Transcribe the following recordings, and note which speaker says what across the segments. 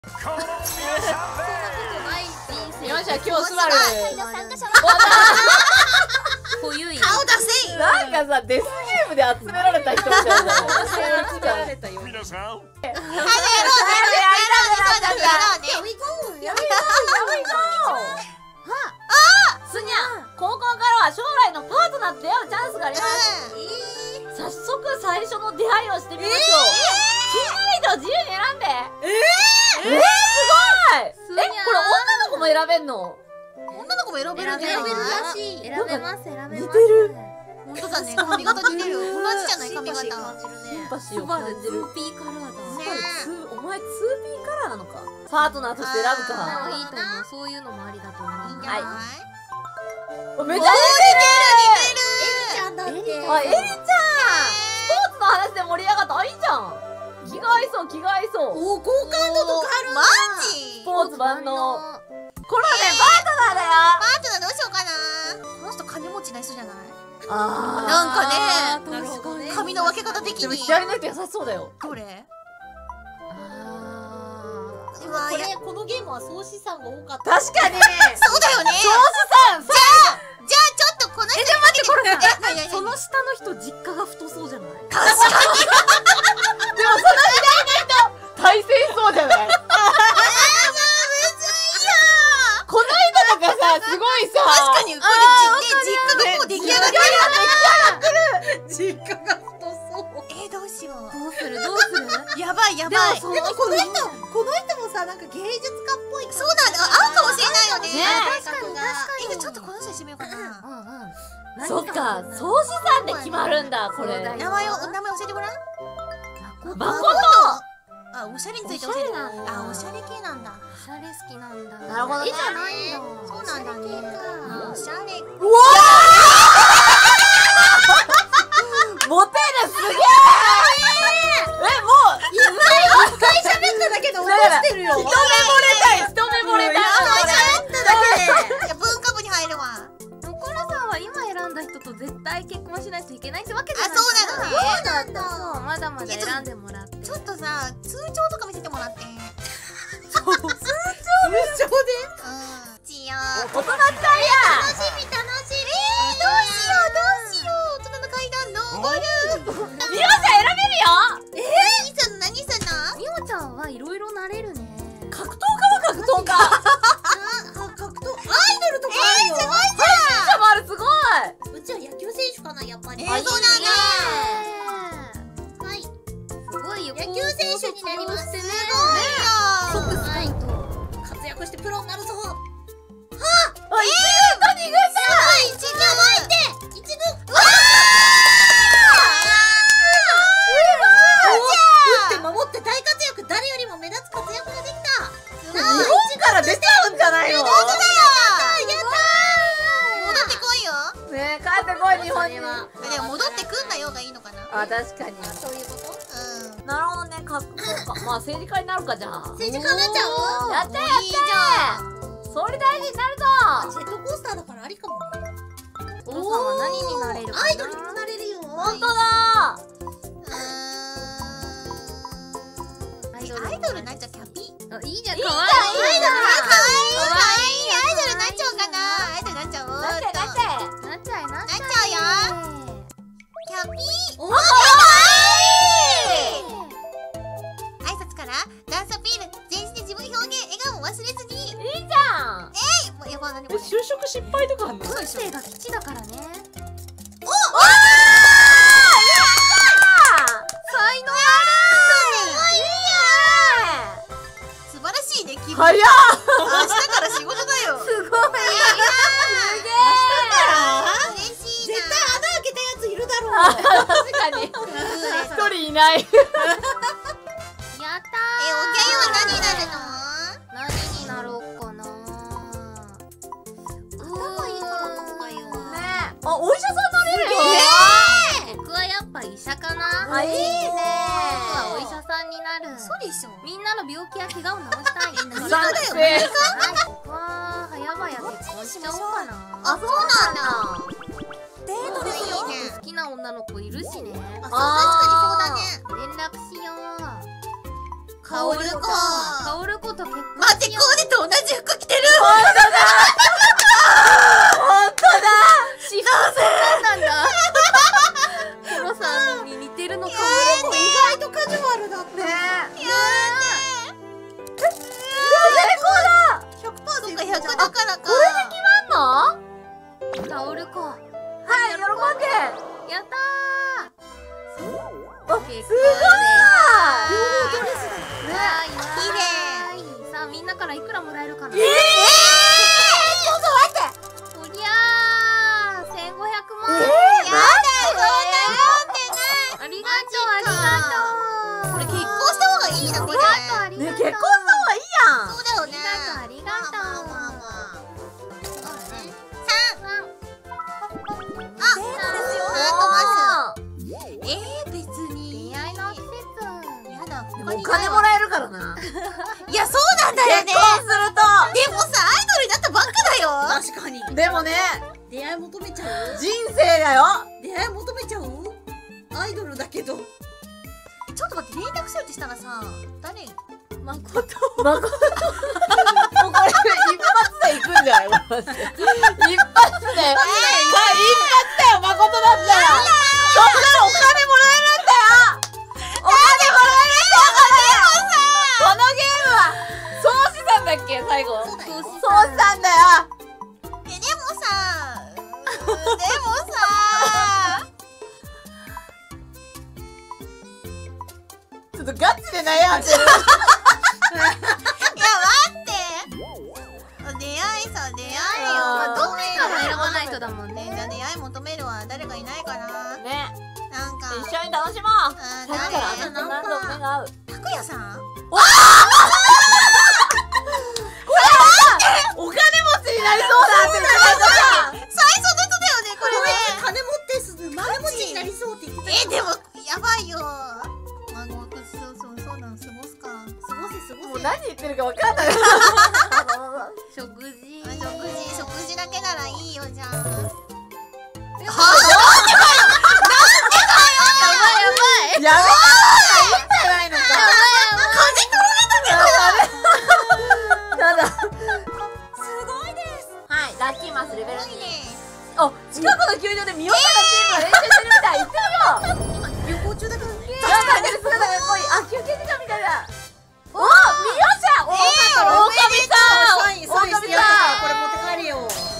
Speaker 1: よっしゃ、今日スバル
Speaker 2: こゆい
Speaker 3: 顔出せ。
Speaker 1: なんかさ、デスゲームで集められた人みたいな。
Speaker 2: 集められたよ。
Speaker 4: 皆さん
Speaker 3: やろうね。
Speaker 1: スニャ、高校からは将来のパートナーと出会うチャンスがあります。早速最初の出会いをしてみましょう。気になる人を自由に選んで。すごい。これ女の子も選べんの？
Speaker 3: 女の子も選べるんじゃない？
Speaker 2: 選べます。
Speaker 1: 似てる。
Speaker 3: 本当だね。髪型似てる。同じじゃない髪型。
Speaker 1: シンパシーを感じる。
Speaker 2: 2P カラーだ。
Speaker 1: お前 2P カラーなのか。パートナーとして選ぶか。
Speaker 2: いいと思う。そういうのもありだと思う。
Speaker 3: いいんじゃない？
Speaker 1: めっちゃ
Speaker 3: 似てる。
Speaker 1: 似てる。あ、エリちゃん。スポーツの話で盛り上がった。あ、いいじゃん。気が合いそう、気が合いそう。
Speaker 3: お、好感度とかある。マジ？
Speaker 1: スポーツ万能。これはね、パートナーだよ。
Speaker 3: パートナーどうしようかな。この人金持ちな人じゃない？
Speaker 1: あ
Speaker 3: なんかね、髪の分け方的
Speaker 1: でも
Speaker 3: に。
Speaker 1: 左の人優しそうだよ。
Speaker 3: どれ？
Speaker 5: これこのゲームは総資産が多かった。
Speaker 1: 確かに。
Speaker 3: そうだよね。
Speaker 1: 総資産。
Speaker 3: じゃあちょっとこの人にかけて。
Speaker 2: これ
Speaker 3: 何
Speaker 2: その下の人実家が太そうじゃない？
Speaker 1: でもその左の人対戦そうじゃない？この人とかさ、すごいさ。
Speaker 3: 確かにこれ実家がもう出来上がってる。
Speaker 5: 実家が太そう。
Speaker 3: どうしよう。
Speaker 2: どうする？
Speaker 3: やばいやばい。
Speaker 5: でもこの人もさ、なんか芸術家っぽい。
Speaker 3: そうなんだ。合うかもしれないよね。
Speaker 1: ね
Speaker 3: 確かに。ちょっとこの人にしてみようかな。
Speaker 1: そっか、総資産で決まるんだ、これ。
Speaker 3: 名前教えてごらん。
Speaker 1: まこと。
Speaker 3: あ、おしゃれについて教えて。あ、おしゃれ系なんだ。
Speaker 2: おしゃれ好きなんだ。
Speaker 1: なるほどね。
Speaker 2: 絵じゃないんだ。
Speaker 3: そうなんだね。おしゃれ。
Speaker 1: うわーモテる、すげえ。もう
Speaker 5: 一回喋っただけで落としてるよ。
Speaker 1: 一目惚れたい、一目惚れたい。
Speaker 3: 文化部に入るわ。
Speaker 2: コラさんは今選んだ人と絶対結婚しないといけないってわけじゃない。
Speaker 3: そうなんだ。
Speaker 2: そう、まだまだ選んでもらって。
Speaker 3: ちょっとさ、通帳とか見せてもらって。
Speaker 5: 通帳で。
Speaker 3: ちよ。
Speaker 1: 大人ったんや。
Speaker 3: 楽しみ。どうしよう。大人の階段登る。
Speaker 1: みおちゃん選べるよ。
Speaker 3: 何すんの？
Speaker 2: みおちゃんはいろいろなれるね。
Speaker 1: 格闘家は格闘家。
Speaker 5: 格闘アイドルとかあるよ。
Speaker 1: 配信者もある、すごい。
Speaker 5: うちは野球選手かな、やっぱり。
Speaker 3: そうなんだ。
Speaker 5: はい。
Speaker 2: すごいよ。
Speaker 5: 野球選手になります。
Speaker 2: す
Speaker 3: す
Speaker 2: ごいよ。
Speaker 5: はい。活躍してプロになるぞ。
Speaker 1: あ、一軍と二軍だ。
Speaker 3: 一軍巻いて。
Speaker 5: 一軍。打って守って大活躍。誰よりも目立つ活躍ができた。
Speaker 1: 日本から出ちゃうんじゃないの？
Speaker 3: 戻ってこいよ。
Speaker 1: ねえ、帰ってこい、日本に。
Speaker 3: でも戻ってくんなよがいいのかな。
Speaker 1: あ、確かに。
Speaker 5: そういうこと？
Speaker 1: なるほどね、格闘家。まあ政治家になるか、じゃあ。
Speaker 5: 政治家になっちゃう？
Speaker 1: やってや
Speaker 3: いいじゃん。
Speaker 1: って。総理大臣になるぞ。
Speaker 5: ジェットコースターだからありかもね。
Speaker 2: コロさんは何になれるかな？
Speaker 5: アイドルにもなれるよ。
Speaker 1: 本当だ。
Speaker 3: アイドルになっちゃう。キャピ。
Speaker 2: いいじゃん。
Speaker 1: いいじゃん、
Speaker 2: 可愛い。
Speaker 1: いいじゃん。
Speaker 3: アイドルになっちゃおうかな。アイドルになっちゃおう。
Speaker 1: なっちゃえ、なっちゃえ。
Speaker 2: なっちゃえ。
Speaker 3: なっちゃうよ。キャピ。
Speaker 5: お
Speaker 3: かわいい。挨拶からダンスアピール、全身で自分表現、笑顔を忘れずに。
Speaker 1: いいじゃん。
Speaker 3: やばい、何これ。
Speaker 1: 就職失敗とかあんの？
Speaker 2: 感性が基地だからね。
Speaker 1: 才能あ
Speaker 3: 素晴らしいね、君。
Speaker 1: る。早っ。
Speaker 3: 明日から仕事だよ。
Speaker 1: すごい。
Speaker 3: 嬉しい
Speaker 5: 絶対穴開けたやついるだろう。
Speaker 1: 確かに。一人いない。
Speaker 2: やったー。
Speaker 3: おぎゃゆは何になるの？
Speaker 2: 何になろうかな。
Speaker 5: 頭いいからなのかよ。
Speaker 1: ねえ。あ、お医者さんなれるよ。
Speaker 2: 僕はやっぱ医者かな。
Speaker 1: あ、いいね。
Speaker 2: 僕はお医者さんになる。
Speaker 3: そうでしょ。
Speaker 2: みんなの病気や怪我を治したい。
Speaker 1: 賛
Speaker 3: だ
Speaker 1: 成。
Speaker 3: よ
Speaker 2: 僕は早々結婚しちゃおうかな。
Speaker 3: あ、そうなんだ。
Speaker 5: デートですよ。
Speaker 3: いいね。
Speaker 2: 好きな女の子いるしね。
Speaker 3: あ、確かにそうだね。
Speaker 2: 連絡しよう。
Speaker 3: カオルコ。
Speaker 2: カオルコと結婚
Speaker 3: 待って、コーデと同じ服着てる。
Speaker 1: 本当だ
Speaker 2: 私服なんだ。コロさんに似てるのかも。
Speaker 5: 意外とカジュアルだった。
Speaker 1: ねえ。
Speaker 3: や
Speaker 1: 成功だ。
Speaker 3: ーね。そうか、100だからか。
Speaker 1: これで決まんの？
Speaker 2: カオルコ。
Speaker 1: はい、喜んで。
Speaker 2: やったー。
Speaker 1: お、すごい。
Speaker 2: 結婚
Speaker 1: ね
Speaker 2: 綺麗。さあみんなからいくらもらえるかな。
Speaker 3: ちょっと待って。
Speaker 2: おりゃー、1500万。
Speaker 3: やだ、そんな飲んでない。
Speaker 2: ありがとう、ありがとう。
Speaker 3: これ結婚した方がいいな、これ。
Speaker 2: ありがとう、ありがとう。
Speaker 1: ね、結婚した方がいいやん。
Speaker 3: そうだよね。
Speaker 2: ありがとう、ありがとう。
Speaker 3: まあまあまあ。別に。
Speaker 2: 出会いの季節。
Speaker 3: やだ、
Speaker 1: お金もらえるからな。
Speaker 3: いや、そうなんだよね。
Speaker 1: 結婚する
Speaker 3: でもさ、アイドルになったばっかだよ。
Speaker 5: 確かに。
Speaker 1: と。でもね、
Speaker 5: 出会い求めちゃう？
Speaker 1: 人生だよ。
Speaker 5: 出会い求めちゃう？アイドルだけど。
Speaker 3: ちょっと待って、連絡するってしたらさ、誰？
Speaker 2: まこと。
Speaker 1: もうこれ一発で行くんじゃない？マジで一発で。一発だよ、誠だったら。そんなお金もらえるんだよ。お金もらえるんだよ。このゲームはそうしたんだっけ、最後。
Speaker 5: そうだよ。
Speaker 1: そうしたんだよ。
Speaker 3: でもさ、
Speaker 1: ちょっとガチで悩んでる。
Speaker 3: いや、待って。出会いよ。
Speaker 1: まあ
Speaker 2: どっちかは選ばないとだもんね。
Speaker 3: じゃあ出会い求めるわ。誰かいないかな。
Speaker 1: ね、
Speaker 3: なんか。
Speaker 1: 一緒に楽しもう。さっきからあなた何度も目が合う。
Speaker 3: 拓也さん？
Speaker 1: お金持ちになりそうだって言ってたじゃん。
Speaker 3: 最初の人だよね、これね。
Speaker 5: 金持ってすぐ金持ちになりそうって言ってた。
Speaker 3: でも、やばいよ。そうなの、過ごすか。
Speaker 1: もう何言ってるか分かんない。
Speaker 2: 食事。
Speaker 3: 食事だけならいいよ、じゃあ。
Speaker 1: やめたらいいんじゃないのか。ただ、すごいです。はい、ラッキーマスレベル2。あ、近くの球場でミオちゃんのチームが練習してるみたい。行ってみよう。
Speaker 5: 今旅行中だから。
Speaker 1: 頑張ってる姿がかっこいい。あ、休憩時間みたいだ。お、ミオちゃん。狼さん。
Speaker 5: サインしてやったからこれ持って帰るよ。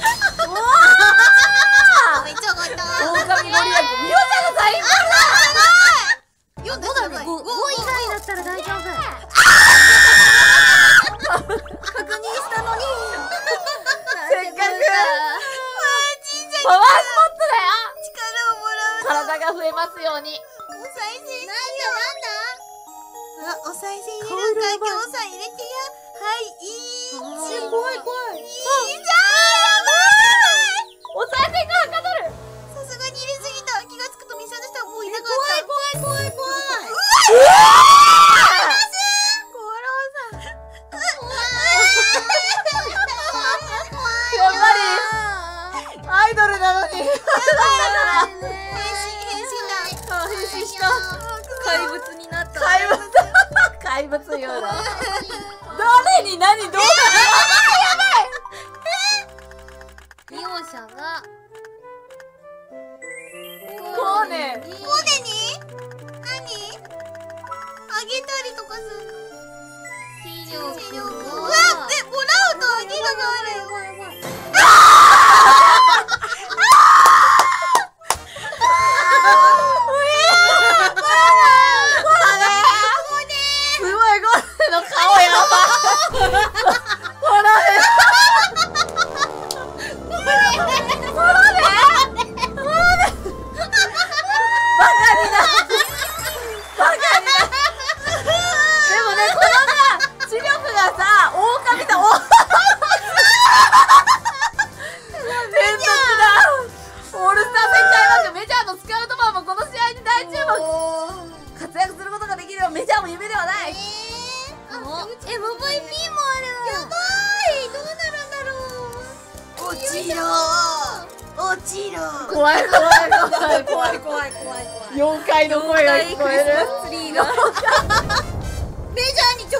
Speaker 3: めっちゃよかった。
Speaker 1: 狼ご利益。ミオちゃんのサイン。
Speaker 3: 読んだら5
Speaker 2: 5以外だったら大丈夫。
Speaker 5: 確認したのに。
Speaker 1: せっかくパワースポットだよ。
Speaker 3: 力をもらう。
Speaker 1: 体が増えますように。
Speaker 3: お賽銭入れる。お賽銭入れるか、今日さん入れてや。はい、いい。
Speaker 5: 怖い。
Speaker 3: いいじゃん。やばい。
Speaker 1: お賽銭がはかどる。
Speaker 3: さすがに入れすぎた。気がつくと店の人はもういなかった。
Speaker 5: 怖い。
Speaker 1: やっぱりアイドルなのに。
Speaker 3: 変身した。
Speaker 2: 怪物になった。
Speaker 1: 怪物ようだ。誰に何どうだ。
Speaker 2: 利用者が
Speaker 1: こうね。
Speaker 3: コーデに何あげたりとかするの？
Speaker 2: 視力
Speaker 3: うわ、も
Speaker 2: が
Speaker 3: らうとあげるのがある。
Speaker 1: すごいゴルの顔やば。怖い怖い怖い怖い
Speaker 5: 怖い。
Speaker 1: 妖怪の声が聞こえる。
Speaker 2: ツリーが
Speaker 5: メジャーに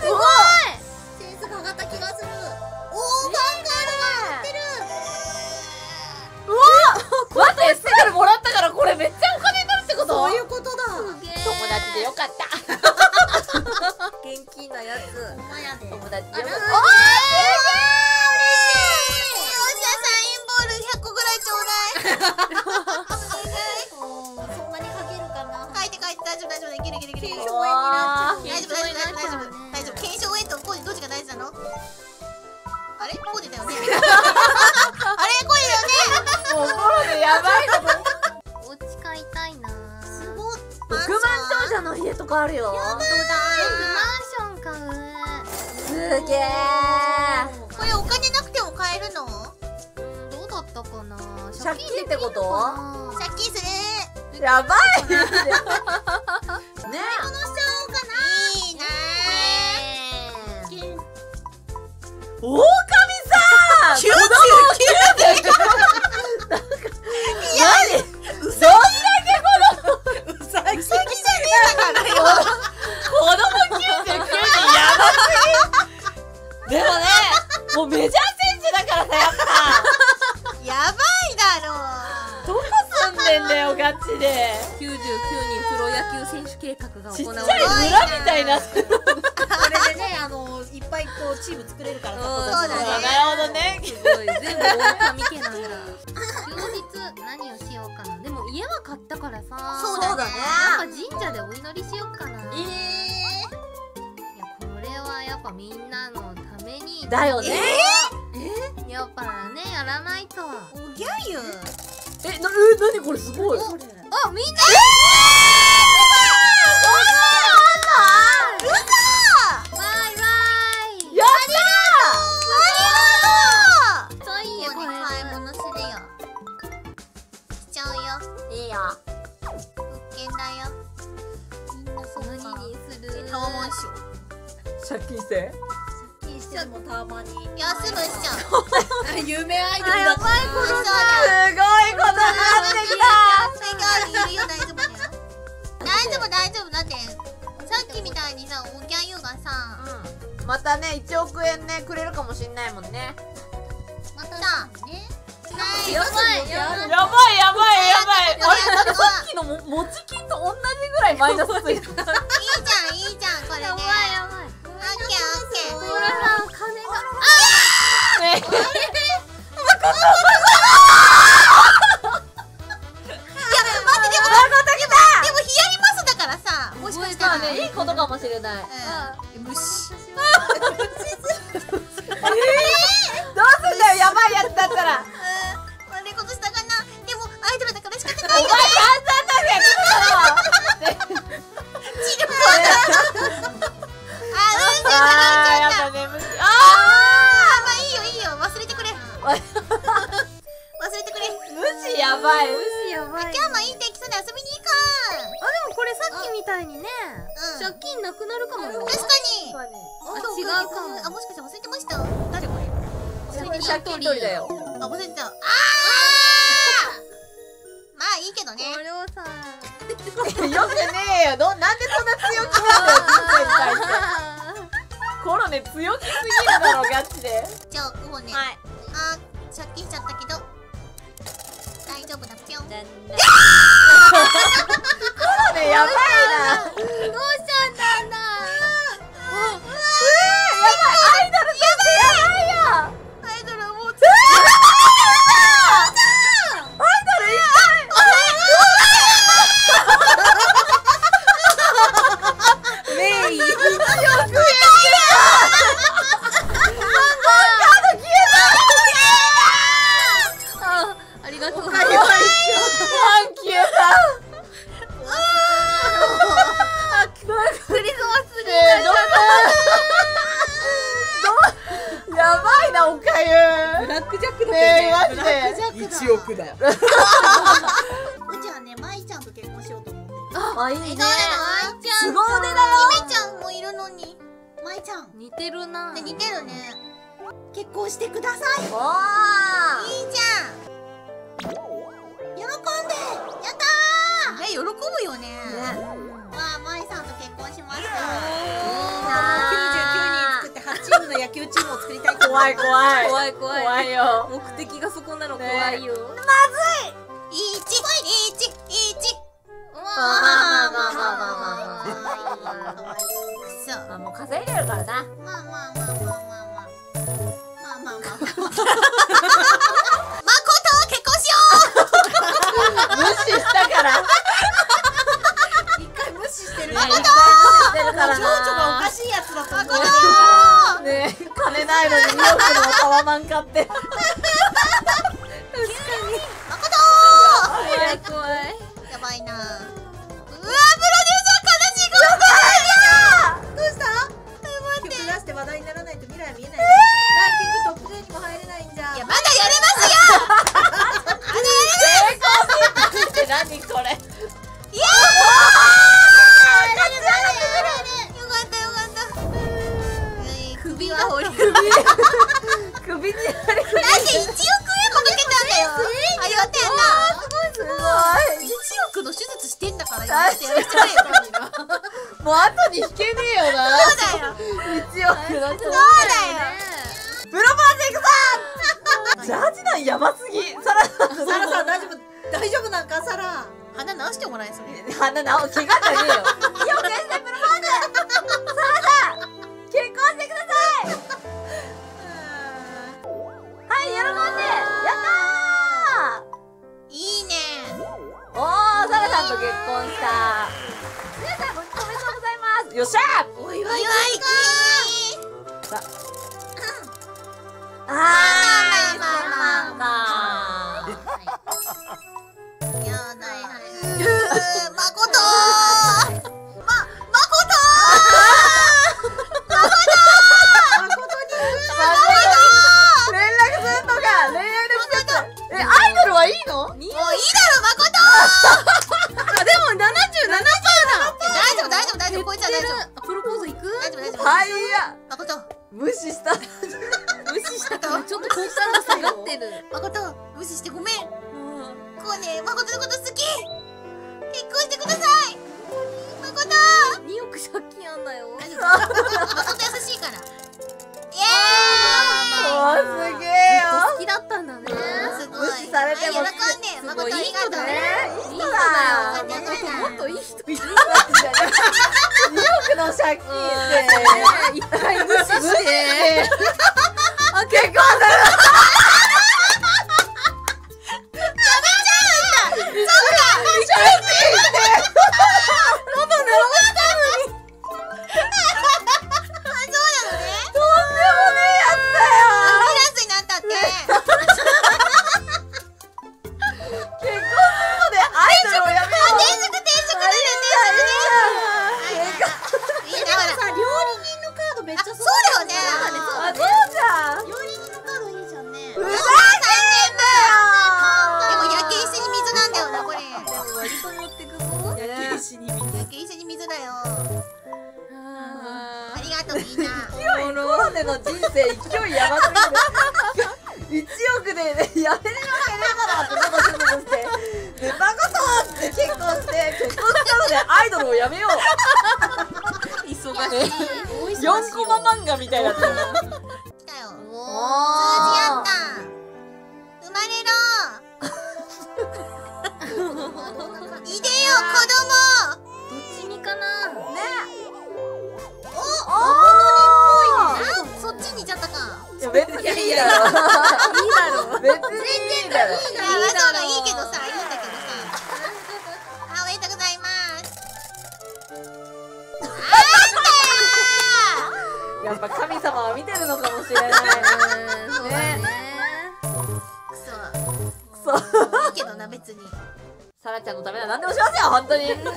Speaker 5: ごいセンスが上がった気がする。おー、ファンカードが上がってる。
Speaker 1: うわ待って、すぐもらったからこれめっちゃお金になるってこと？
Speaker 5: そういうことだ。
Speaker 2: すげえ。
Speaker 1: 友達でよかった。
Speaker 2: 現金なやつ。
Speaker 5: ほんまやで。
Speaker 1: 友達でよかった。
Speaker 3: よっしゃ、サインボール100個ぐらいちょうだい。
Speaker 5: そんなにかけるかな。
Speaker 3: 書いて大丈夫いける。
Speaker 5: 検証炎になっちゃう。
Speaker 3: 大丈夫。検証炎と工事どっちが大事なの？あれ工事だよね。あれ工事だよね。
Speaker 1: もうコロでやばいこと。
Speaker 2: お家買いたいな。
Speaker 5: すごい。
Speaker 1: 億万長者の家とかあるよ。
Speaker 2: マンション買う。
Speaker 1: すげえ。
Speaker 3: これお金なくても買えるの？
Speaker 2: どうだったかな。
Speaker 1: 借金ってこと？
Speaker 3: 借金する。
Speaker 1: やばい。ね。
Speaker 3: このしちゃおうかな。いいな
Speaker 1: 狼さん。
Speaker 3: 99
Speaker 1: 何？どんだけ
Speaker 5: うさぎ。
Speaker 3: うさぎじゃねえだからよ。
Speaker 1: 子供99人やばすぎ。でもね、もうメジャー選手だからさ、やっぱ
Speaker 3: やばいだろ。
Speaker 1: どこ住んでんだよガチで。
Speaker 2: 99人プロ野球選手計画が
Speaker 1: ちっちゃい
Speaker 2: 行われ
Speaker 1: 村みたいな。
Speaker 5: これでね、いっぱいこうチーム作れるからさ。
Speaker 2: そう
Speaker 3: だね
Speaker 1: なるほどね。
Speaker 2: すごい、全部狼家なんだ。休日何をしようかな。でも家は買ったからさ。
Speaker 3: そうだね。
Speaker 2: やっぱ神社でお祈りしようかな。いや、これはやっぱみんなのために。
Speaker 1: だよね。
Speaker 2: やっぱね、やらないと。
Speaker 3: おぎゃゆ。
Speaker 1: なにこれすごい。
Speaker 2: あ、みんな。バイバイ。
Speaker 1: やった
Speaker 2: そういいよ、これ。
Speaker 3: 買い物するよ。しちゃうよ。
Speaker 1: ー。いいよ。
Speaker 3: 物件だよ。みんなそうか。
Speaker 2: 何にする？
Speaker 3: タワマンション。
Speaker 1: 借金して。
Speaker 5: 借金してもたまに。
Speaker 3: いや、すぐしちゃう。
Speaker 5: 有名アイドルだった。
Speaker 3: そうだ。
Speaker 1: すごいことになってきた。
Speaker 3: それがいるよ、大丈夫だよ。大丈夫。だって、さっきみたいにさ、おぎゃゆがさ、
Speaker 1: またね、1億円ね、くれるかもしんないもんね。
Speaker 3: また、
Speaker 5: ね。
Speaker 2: やばい。
Speaker 1: やばい。あれ、だってさっきの持ち金と同じぐらいマイナスついてる。
Speaker 3: いいじゃん、これで。
Speaker 2: やばい。
Speaker 3: オッケー。
Speaker 2: これさ、金が。
Speaker 1: ね。
Speaker 3: でもヒヤリマスだからさ、もしかしたら
Speaker 1: まあね、いいことかもしれない。
Speaker 3: 虫。
Speaker 1: どうすんだよ、やばいやつだったら。
Speaker 3: 悪いことしたかな。でもアイドルだから仕方
Speaker 1: お前
Speaker 3: ないよ。
Speaker 1: 散々だぜ。
Speaker 3: チルコだ。
Speaker 1: あー、やっぱ眠い。
Speaker 3: まあいいよ、忘れてくれ。
Speaker 1: 無視やばい。
Speaker 2: やばい。
Speaker 3: 今日もいい天気そうで遊びに行こ
Speaker 2: でもこれさっきみたいにね、
Speaker 3: うん
Speaker 2: 借金なくなるかもよ。
Speaker 3: う。確かに。
Speaker 2: あ、
Speaker 3: 今日
Speaker 2: 違うかも。
Speaker 3: あ、もしかして忘れてました。誰これ。
Speaker 1: 借金取りだよ。
Speaker 3: あ、忘れてた。まあいいけどね。
Speaker 2: これをさ、
Speaker 1: よくねえよ。なんでそんな強気なんだよ、人生に対して。コロネ強気すぎるだろ、ガチで。
Speaker 3: じゃあこうね。
Speaker 1: はい。
Speaker 3: 借金しちゃったけど大丈夫だぴょん。
Speaker 1: コロネやばいな。
Speaker 2: どうしちゃったんだ。
Speaker 1: アイドルとしてやばいよ。
Speaker 3: アイドルはもう
Speaker 1: アイドルいっぱい。メイ。よく言った。
Speaker 2: ありがとう。
Speaker 1: サンキューだ。
Speaker 2: クリスマスに
Speaker 1: やばいな、おかゆ。
Speaker 5: ブラックジャックだ
Speaker 1: ねえ、マジで。
Speaker 5: 1億だ。うちはね、まいちゃんと結婚しようと思ってる。
Speaker 1: あ、いいね。
Speaker 3: そうなの。
Speaker 1: すご腕だよ。
Speaker 3: ひめちゃんもいるのに。
Speaker 5: まいちゃん、
Speaker 2: 似てるな。
Speaker 3: 似てるね。
Speaker 5: 結婚してください。
Speaker 1: わあ。
Speaker 3: いいじゃん。
Speaker 5: 喜んで。
Speaker 3: やったー。喜ぶよね。わあ、まいさんと結婚しました。
Speaker 1: いいな。
Speaker 5: 球チームを作りたい。
Speaker 1: 怖い怖い
Speaker 2: 怖い怖い
Speaker 1: 怖いよ。
Speaker 2: 目的がそこなの怖いよ。
Speaker 3: 1。
Speaker 1: まあまあまあまあまあまあ
Speaker 3: くそ。
Speaker 1: まあもう稼いでるからな。
Speaker 3: まあまあまあまあまあまあまあまあまあまあまあ。誠結婚しよ
Speaker 1: 無視したから
Speaker 5: 一回無視してる。
Speaker 1: ね、
Speaker 5: 情
Speaker 1: 一回無視してるから
Speaker 5: 緒がお
Speaker 1: な
Speaker 5: かしいやつだと思う。
Speaker 1: ねえ、金ないのに2億のタワマン買って
Speaker 2: 怖い怖い。
Speaker 3: やばいな。うわ、プロデューサー悲しい。
Speaker 5: どうした？曲出して話題にならないと未来見えない。ランキングトップ10にも入れないんじゃ。
Speaker 3: いや、まだやれますよ。
Speaker 1: って何これ。
Speaker 3: いやよかったよかった。首は折れる。
Speaker 1: 首にやれる。
Speaker 3: なんで1億円もかけたんだよ。ありがてえな。
Speaker 1: すごい。
Speaker 3: 1億の手術してんだからやってやらせてくれよ。
Speaker 1: もう後に引けねえよな。
Speaker 3: そうだよ。
Speaker 1: 1億の
Speaker 3: そうだよ。
Speaker 1: プロポーズいくぞ。ジャージなんやばすぎ。サラ
Speaker 5: サラさん大丈夫なんかサラ。
Speaker 3: 鼻直してもらえそれ。
Speaker 1: 鼻なお怪我じゃねえよ。いいよ、先生プロポーズ。サラさん結婚してください。はい、喜んで。やった
Speaker 3: いいね。
Speaker 1: ー。おー、サラさんと結婚した。皆さんおめでとうございます。よっしゃー。
Speaker 5: お祝い
Speaker 3: 祝い
Speaker 1: あー、
Speaker 3: まあまあ
Speaker 1: まあ
Speaker 3: いやだ。誠
Speaker 1: 連絡するのか。恋愛の季節。アイドルはいいの？
Speaker 3: もういいだろ誠。
Speaker 2: あでも77%だ。
Speaker 3: 大丈夫こいつは大丈夫。
Speaker 2: プロポーズ行く？
Speaker 3: 大丈夫
Speaker 1: はいや。
Speaker 3: 誠
Speaker 1: 無視した。
Speaker 2: 無視したからちょっと好感度下がってる。
Speaker 3: 誠無視してごめん。こうね誠のこと好き。結婚してください。誠
Speaker 2: 2億借金あんだよ。
Speaker 3: 誠優しいから。イエ
Speaker 1: おー、すげえよ。
Speaker 2: 好きだったんだね。
Speaker 3: ーイ。すごい。
Speaker 1: 無視されても
Speaker 3: はい喜んで誠ありがとう。
Speaker 1: ね、いい人だよ。
Speaker 2: もっといい人いる。
Speaker 1: 2億の借金
Speaker 2: 一回無視して。
Speaker 1: あ、結婚する。の人生勢いやばすぎる1億で、ね、やめれるわけねえだろってことするのしてでバカとって結婚して結婚したのでアイドルをやめよう
Speaker 2: 忙しい。
Speaker 1: 4コマ漫画みたいなやつ
Speaker 3: 来たよ。
Speaker 1: お
Speaker 3: 通じ合った。生まれろ。いでよ子供。
Speaker 2: どっちにかな。
Speaker 3: そっちにいっちゃったか。
Speaker 1: いや別にいいだろ
Speaker 2: いいだろ。
Speaker 1: 別にいいだろ
Speaker 3: いいがいいけどさ、いいんだけどさ。おめでとうございます。
Speaker 1: やっぱ神様は見てるのかもしれない
Speaker 2: そうだね。
Speaker 3: くそ。
Speaker 1: そう
Speaker 3: いいけどな別に。
Speaker 1: サラちゃんのためなら何でもしますよ本当に
Speaker 3: あ、成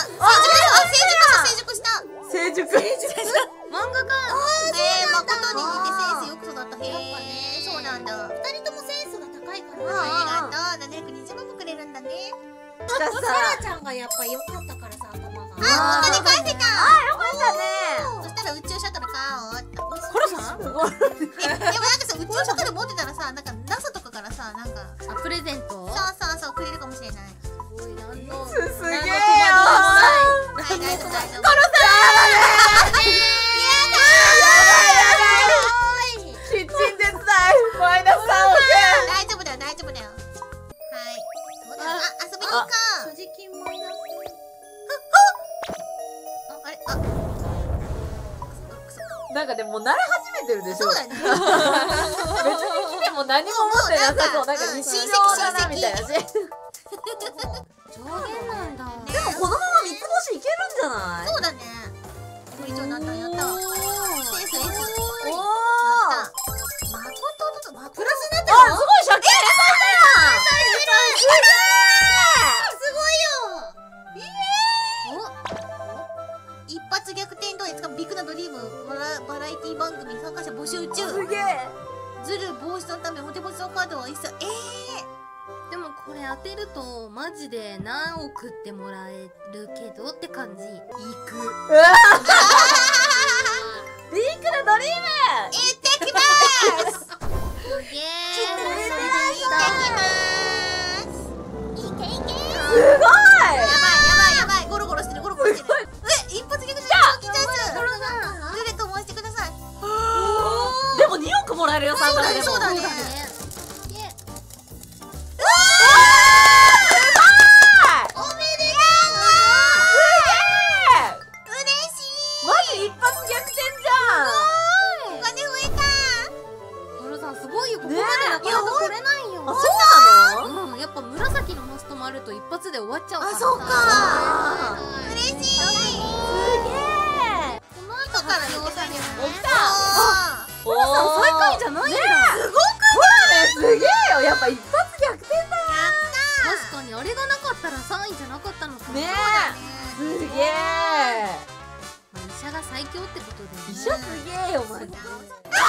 Speaker 3: 熟した。
Speaker 1: 成熟
Speaker 2: 漫画か。
Speaker 3: 誠に似てセンスよく育った。へえ、そうなんだ。二人ともセンスが高いから。ありがとう。720万もくれるんだね。
Speaker 1: しかしさ
Speaker 5: サラちゃんがやっぱ良かったからさ、頭が。
Speaker 3: あ、お金返せた。
Speaker 1: よかったね
Speaker 3: そしたら宇宙シャトル買おうって。
Speaker 1: コロさんすごい
Speaker 3: でもなんかさ、宇宙シャトル持ってたらさ、なんか NASA とかからさ、なんか
Speaker 2: あ、プレゼント。
Speaker 3: そうくれるかもしれない。
Speaker 2: すごいなんの。
Speaker 1: すげえよ
Speaker 3: 大丈夫大丈夫。
Speaker 1: やばいう慣れ始めてるでしょ。
Speaker 3: そうだね。
Speaker 1: 別に来ても何も思ってなさそう。なんか日常だなみたいなし。
Speaker 2: 上限なんだ。
Speaker 1: でもこのまま三つ星いけるんじゃない？
Speaker 3: そうだね。これ以上になったやった。センスセンス。
Speaker 1: おお。
Speaker 3: プラスになった
Speaker 1: あ、
Speaker 3: よ。
Speaker 1: すごい借金
Speaker 3: すごいよ。一発逆転ドイツかビッグなドリームバラエティ番組参加者募集中。
Speaker 1: すげえ。
Speaker 3: ズル防止のためお手持ちのカードは一切
Speaker 2: でもこれ当てるとマジで何億ってもらえるけどって感じ。いく。
Speaker 1: うわビッグなドリーム。
Speaker 3: 行ってきます
Speaker 2: すげえ。
Speaker 3: いけいけ
Speaker 1: すごい。
Speaker 3: やばいゴロゴロしてる一発逆転長期チャンスルーレット回してください。
Speaker 1: でも2億もらえるよ、3からでも。
Speaker 3: そうだね。おめでとう。嬉しい。
Speaker 1: マジ一発逆転じゃん。
Speaker 3: お金増えた。
Speaker 2: マルさんすごいよ。ここまでなかなか取れないよ。
Speaker 1: あ、そうなの？
Speaker 2: やっぱ紫のマストもあると一発で終わっちゃうからさ。
Speaker 3: そうか。嬉しい。
Speaker 1: すげえ。
Speaker 2: この後から表されるね。
Speaker 1: 起きた。
Speaker 2: ホラさん最下位じゃないんだ。
Speaker 1: すごくない？すげえよ。やっぱ一発逆転だよ。
Speaker 2: 確かにあれがなかったら3位じゃなかったのかも。
Speaker 1: ねえ。すげえ。
Speaker 2: まあ医者が最強ってことでね。
Speaker 1: 医者すげえよマジで。